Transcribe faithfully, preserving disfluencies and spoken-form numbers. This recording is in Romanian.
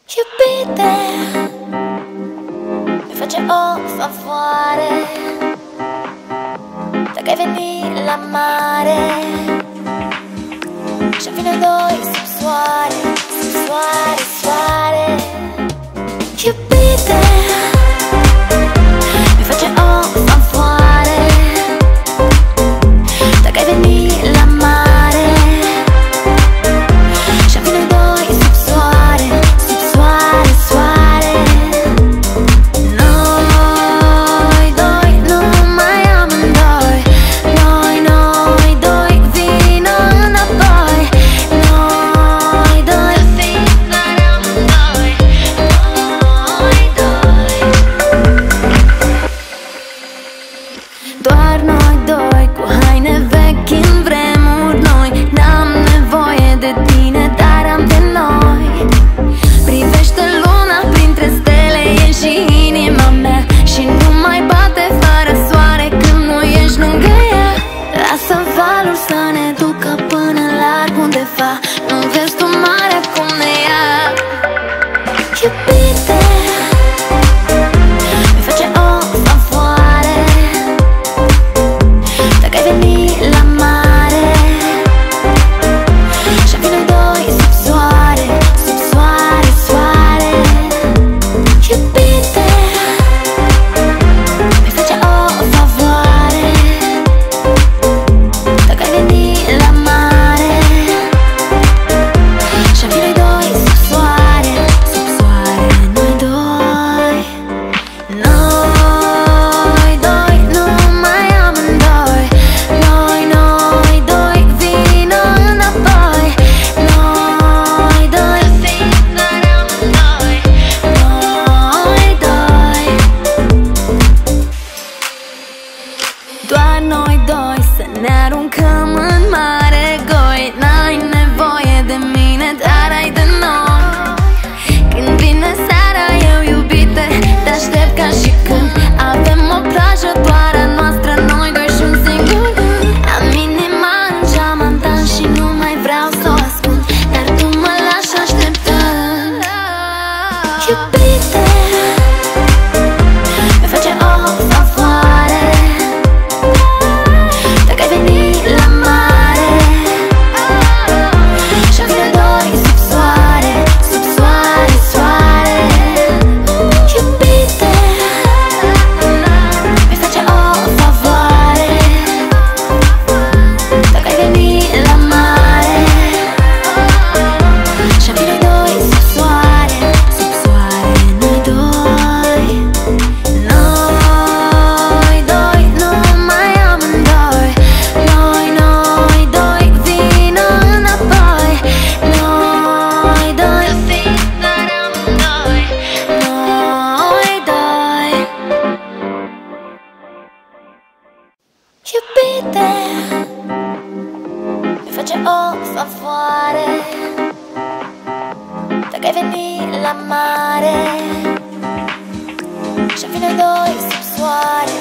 Iubite, mi face o favoare dacă ai venit la mare și-am fi noi doi sub soare, sub soare, soare. Iubite, mi face o favoare dacă ai venit la mare și-am fi noi doi sub soare, sub soare, soare. Noi doi, numai amândoi, noi, noi doi, vino înapoi. Noi doi, fiecare amândoi, noi doi. Doar noi doi, cu haine vechi în vremuri noi. N-am nevoie de tine, dar am de noi. Privește luna printre stele, e și inima mea și nu mai bate fără soare când nu ești lângă ea. Lasă valul să ne ducă până larg undeva, nu vezi tu marea cum ne ia. Iubite, mi face o favoare dacă ai venit la mare și-am fi noi doi sub soare, sub soare, soare. Iubite, mi face o favoare dacă ai venit la mare și-am fi noi doi sub soare, sub soare. Noi doi, noi doi, numai amândoi. Noi, noi doi, vino înapoi. Noi doi, fiecare amândoi, noi doi. Doar noi doi să ne aruncăm în mare goi. N-ai nevoie de mine, dar ai de noi. Când vine seara, eu iubite, te aștept ca și când avem o plajă doar a noastră, noi doi și un singur gând. Am inima în geamantan și nu mai vreau să o ascund, dar tu mă lași așteptând. Iubite, mi face o favoare dacă ai venit la mare și-am fi noi doi sub soare, sub soare, soare. Iubite, mi face o favoare dacă ai venit la mare și-am fi noi doi sub soare, sub soare. Noi doi, noi doi, numai amândoi. Noi, noi doi, vino înapoi. Noi doi, fiecare amândoi, noi doi. Iubite, mi face o favoare dacă ai venit la mare și-am fi noi doi sub soare,